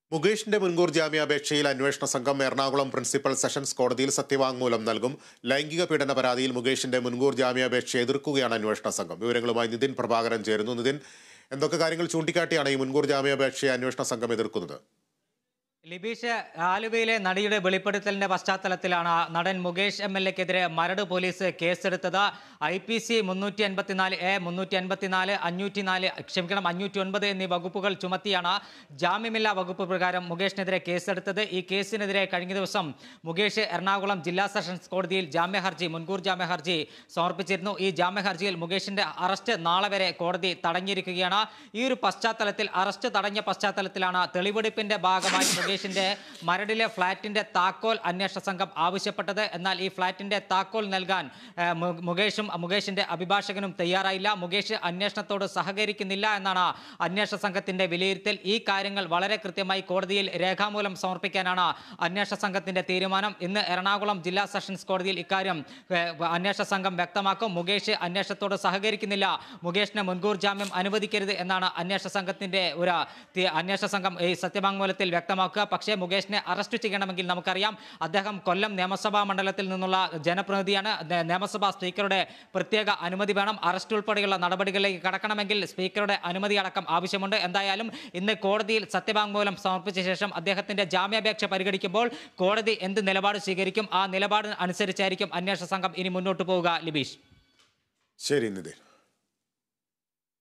മുകേഷിന്റെ മുൻകൂർ ജാമ്യാപേക്ഷയിൽ അന്വേഷണ സംഘം എറണാകുളം പ്രിൻസിപ്പൽ സെഷൻസ് കോടതിയിൽ സത്യവാങ്മൂലം നൽകും. ലൈംഗിക പീഡന പരാതിയിൽ മുകേഷിന്റെ മുൻകൂർ ജാമ്യാപേക്ഷ എതിർക്കുകയാണ് അന്വേഷണ സംഘം. വിവരങ്ങളുമായി നിതിൻ പ്രഭാകരൻ ചേരുന്നു. നിതിൻ, എന്തൊക്കെ കാര്യങ്ങൾ ചൂണ്ടിക്കാട്ടിയാണ് ഈ മുൻകൂർ ജാമ്യാപേക്ഷയെ അന്വേഷണ സംഘം എതിർക്കുന്നത്? ലിബീഷ്, ആലുവയിലെ നടിയുടെ വെളിപ്പെടുത്തലിന്റെ പശ്ചാത്തലത്തിലാണ് നടൻ മുകേഷ് MLA-ക്കെതിരെ മരട് പോലീസ് കേസെടുത്തത്. IPC 354A, 354, 504, 509 എന്നീ വകുപ്പുകൾ ചുമത്തിയാണ് ജാമ്യമില്ലാ വകുപ്പ് പ്രകാരം മുകേഷിനെതിരെ കേസെടുത്തത്. ഈ കേസിനെതിരെ കഴിഞ്ഞ ദിവസം മുകേഷ് എറണാകുളം ജില്ലാ സെഷൻസ് കോടതിയിൽ മുൻകൂർ ജാമ്യഹർജി സമർപ്പിച്ചിരുന്നു. ഈ ജാമ്യഹർജിയിൽ മുകേഷിന്റെ അറസ്റ്റ് നാളെ വരെ കോടതി തടഞ്ഞിരിക്കുകയാണ്. ഈ ഒരു പശ്ചാത്തലത്തിൽ, അറസ്റ്റ് തടഞ്ഞ പശ്ചാത്തലത്തിലാണ് തെളിവെടുപ്പിന്റെ ഭാഗമായി മുകേഷിന്റെ മരടിലെ ഫ്ളാറ്റിന്റെ താക്കോൽ അന്വേഷണ സംഘം ആവശ്യപ്പെട്ടത്. എന്നാൽ ഈ ഫ്ളാറ്റിന്റെ താക്കോൽ നൽകാൻ മുകേഷിന്റെ അഭിഭാഷകനും തയ്യാറായില്ല. മുകേഷ് അന്വേഷണത്തോട് സഹകരിക്കുന്നില്ല എന്നാണ് അന്വേഷണ സംഘത്തിന്റെ വിലയിരുത്തൽ. ഈ കാര്യങ്ങൾ വളരെ കൃത്യമായി കോടതിയിൽ രേഖാമൂലം സമർപ്പിക്കാനാണ് അന്വേഷണ സംഘത്തിന്റെ തീരുമാനം. ഇന്ന് എറണാകുളം ജില്ലാ സെഷൻസ് കോടതിയിൽ ഇക്കാര്യം അന്വേഷണ സംഘം വ്യക്തമാക്കും. മുകേഷ് അന്വേഷണത്തോട് സഹകരിക്കുന്നില്ല, മുകേഷിന് മുൻകൂർ ജാമ്യം അനുവദിക്കരുത് എന്നാണ് അന്വേഷണ സംഘം ഈ സത്യവാങ്മൂലത്തിൽ വ്യക്തമാക്കുക. പക്ഷേ മുകേഷിനെ അറസ്റ്റ് ചെയ്യണമെങ്കിൽ നമുക്കറിയാം, അദ്ദേഹം കൊല്ലം നിയമസഭാ മണ്ഡലത്തിൽ നിന്നുള്ള ജനപ്രതിനിധിയാണ്. നിയമസഭാ സ്പീക്കറുടെ പ്രത്യേക അനുമതി വേണം. അറസ്റ്റ് ഉൾപ്പെടെയുള്ള നടപടികളിലേക്ക് കടക്കണമെങ്കിൽ സ്പീക്കറുടെ അനുമതി അടക്കം ആവശ്യമുണ്ട്. എന്തായാലും ഇന്ന് കോടതിയിൽ സത്യവാങ്മൂലം സമർപ്പിച്ച ശേഷം അദ്ദേഹത്തിന്റെ ജാമ്യാപേക്ഷ പരിഗണിക്കുമ്പോൾ കോടതി എന്ത് നിലപാട് സ്വീകരിക്കും, ആ നിലപാട് അനുസരിച്ചായിരിക്കും അന്വേഷണ സംഘം ഇനി മുന്നോട്ട് പോവുക. ലിബീഷ്, ശരി നിതിൻ.